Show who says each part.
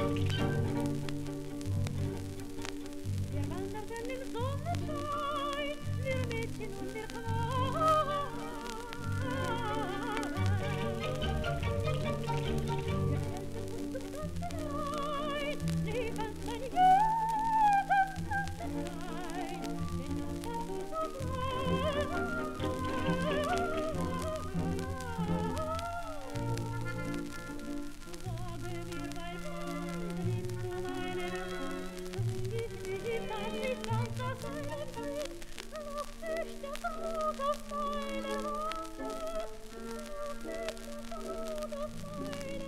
Speaker 1: Wir wanderten im Sonnenschein, wir Mädchen und wir Knaben. Wir stellten uns zum Tanzen ein, neben ein jedes Tanzenschein, denn das war unser Sage mir, mein Mann, liebst du meinen Mann? Ich kann nicht ganz aus seinem Sinn, noch nicht der Tod auf meine Hand, noch nicht der Tod auf meine